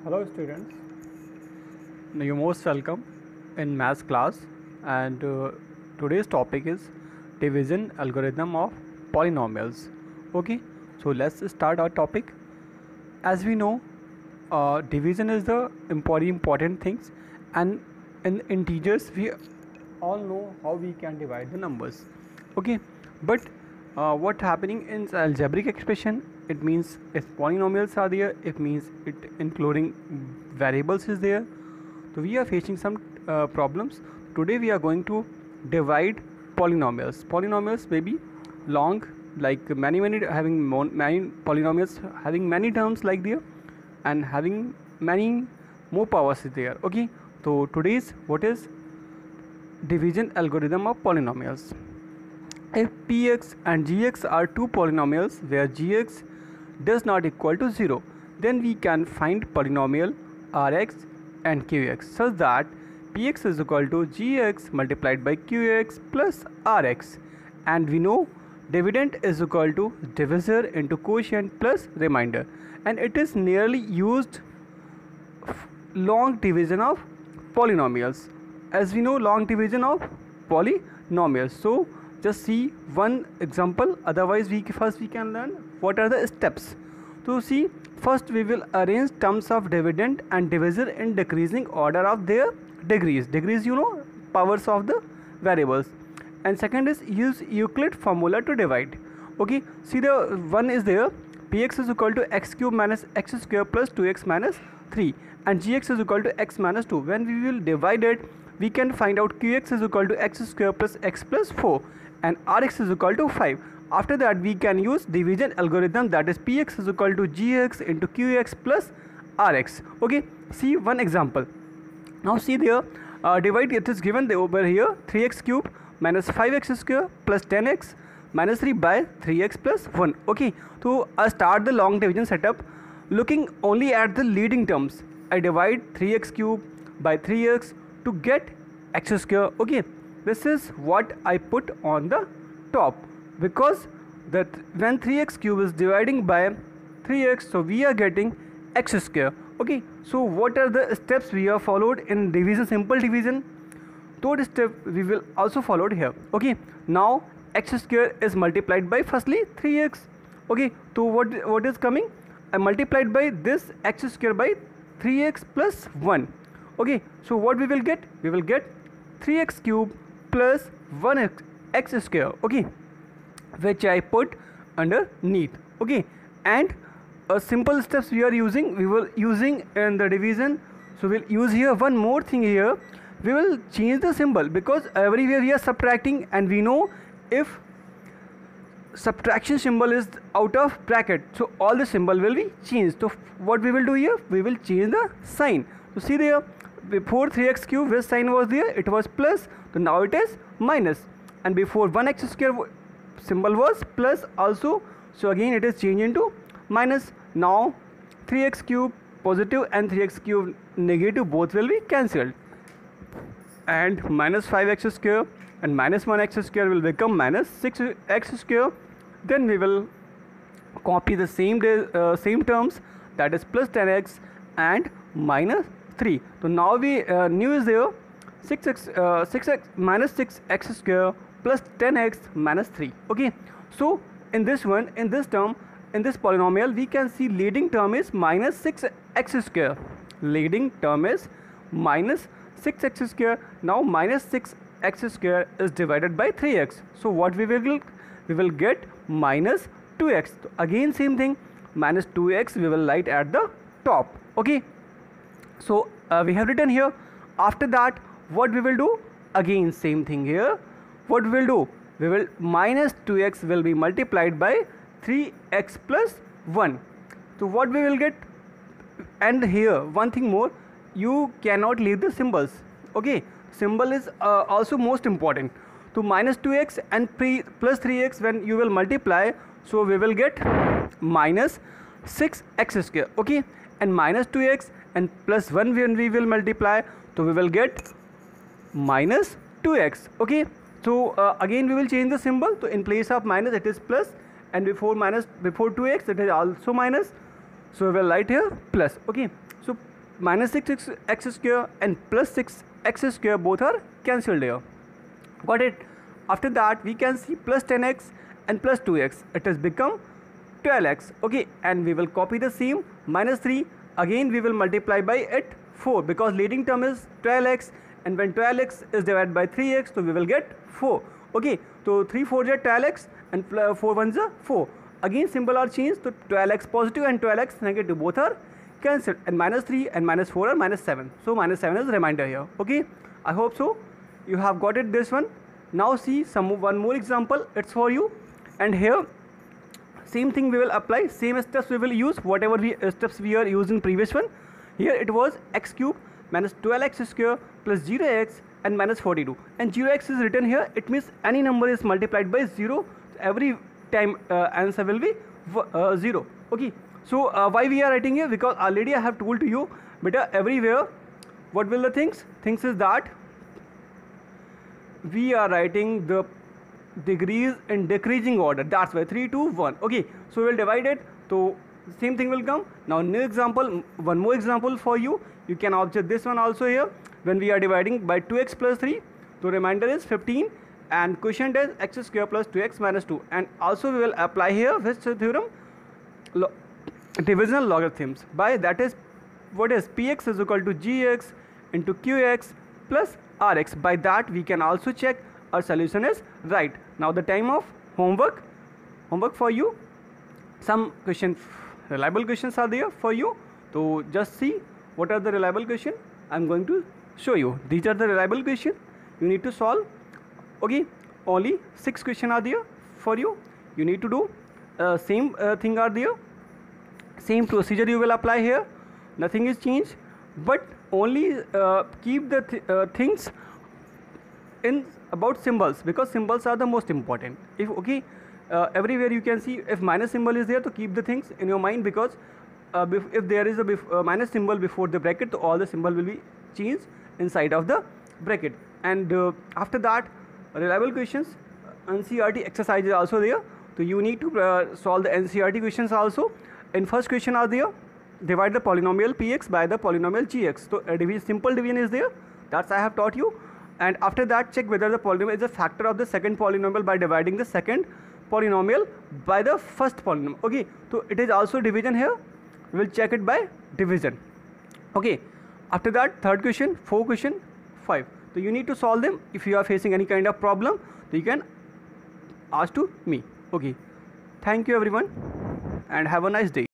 Hello students, you're most welcome in maths class and today's topic is division algorithm of polynomials. Okay, so let's start our topic. As we know, division is the important things, and in integers we all know how we can divide the numbers. Okay, but what happening in algebraic expression, it means if polynomials are there, it means it including variables is there. So we are facing some problems. Today we are going to divide polynomials may be long, like many many polynomials having many terms like there and having many more powers is there. Okay, so today's what is division algorithm of polynomials. If px and gx are two polynomials where gx does not equal to 0, then we can find polynomial rx and qx such that px is equal to gx multiplied by qx plus rx, and we know dividend is equal to divisor into quotient plus remainder, and it is nearly used long division of polynomials. As we know, long division of polynomials. So just see one example, otherwise we can learn what are the steps. So see, first we will arrange terms of dividend and divisor in decreasing order of their degrees, powers of the variables. And second is use Euclid formula to divide. Okay, see, the one is there, px is equal to x cube minus x square plus 2x minus 3, and gx is equal to x minus 2. When we will divide it, we can find out qx is equal to x square plus x plus 4 and rx is equal to 5. After that we can use division algorithm, that is px is equal to gx into qx plus rx. Okay, see one example. Now see there, divide, it is given over here 3x cube minus 5x square plus 10x minus 3 by 3x plus 1. Okay, so I start the long division setup looking only at the leading terms. I divide 3x cube by 3x to get x square. Okay, this is what I put on the top, because that when 3x cube is dividing by 3x, so we are getting x square. Okay, so what are the steps we have followed in division, simple division? Third step we will also followed here. Okay, now x square is multiplied by firstly 3x. Okay, so what is coming? I multiplied by this x square by 3x plus 1. Okay, so what we will get? We will get 3x cube plus 1x square. Okay, which I put underneath. Okay, and simple steps we were using in the division. So we'll use here one more thing here. We will change the symbol, because everywhere we are subtracting, and we know if subtraction symbol is out of bracket, so all the symbol will be changed. So what we will do here, we will change the sign. So see there, before 3x cube which sign was there, it was plus, so now it is minus, and before 1x square symbol was plus also, so again it is changed into minus. Now 3x cube positive and 3x cube negative both will be cancelled, and minus 5x square and minus 1x square will become minus 6x square. Then we will copy the same terms, that is plus 10x and minus 3. So now we new is there 6x minus 6x square plus 10x minus 3. Okay, so in this term, in this polynomial, we can see leading term is minus 6x square. Leading term is minus 6x square. Now minus 6x square is divided by 3x. So what we will get minus 2x. So again same thing, minus 2x we will write at the top. Okay, so we have written here. After that, what we will do? Again same thing here. What we will do? We will minus 2x will be multiplied by 3x plus 1. So what we will get? And here one thing more, you cannot leave the symbols. Okay, symbol is also most important. So minus 2x and plus 3x when you will multiply, so we will get minus 6x square. Okay, and minus 2x and plus 1 when we will multiply, so we will get minus 2x. Okay, so again we will change the symbol. So in place of minus it is plus, and before 2x it is also minus, so we will write here plus. Okay, so minus 6x square and plus 6x square both are cancelled here. Got it? After that we can see plus 10x and plus 2x. It has become 12x. Okay, and we will copy the same minus 3. Again we will multiply by it 4 because leading term is 12x, and when 12x is divided by 3x, so we will get 4. Okay, so 3 4 is 12x and 4 1 is 4. Again symbol are changed, so 12x positive and 12x negative both are cancelled, and minus 3 and minus 4 are minus 7. So minus 7 is remainder here. Okay, I hope so you have got it this one. Now see one more example, it's for you, and here same thing we will apply, same steps we will use, whatever steps we are using previous one. Here it was x cube minus 12x square plus 0x and minus 42, and 0x is written here. It means any number is multiplied by 0, every time answer will be 0. Okay, so why we are writing here? Because already I have told to you, beta, everywhere what will the things is that we are writing the degrees in decreasing order. That's why 3 2 1. Okay, so we will divide it, so same thing will come. Now new example, one more example for you. You can observe this one also here. When we are dividing by 2x plus 3, the remainder is 15, and quotient is x square plus 2x minus 2. And also we will apply here which theorem? Divisional logarithms. By that is, what is px is equal to gx into qx plus rx. By that we can also check our solution is right. Now the time of homework for you. Some questions, reliable questions are there for you. So just see what are the reliable questions. I'm going to show you. These are the reliable questions you need to solve. Okay, only 6 questions are there for you. You need to do same thing are there. Same procedure you will apply here. Nothing is changed, but only keep the things in about symbols, because symbols are the most important. If okay, everywhere you can see if minus symbol is there, to keep the things in your mind, because if there is a minus symbol before the bracket, so all the symbol will be changed inside of the bracket. And after that, reliable questions, NCERT exercise is also there. So you need to solve the NCERT questions also. In first question are there, divide the polynomial px by the polynomial gx. So simple division is there, that's I have taught you. And after that, check whether the polynomial is a factor of the second polynomial by dividing the second polynomial by the first polynomial. Okay, so it is also division here. We will check it by division. Okay, after that, third question, 4 question, 5. So you need to solve them. If you are facing any kind of problem, so you can ask to me. Okay, thank you everyone and have a nice day.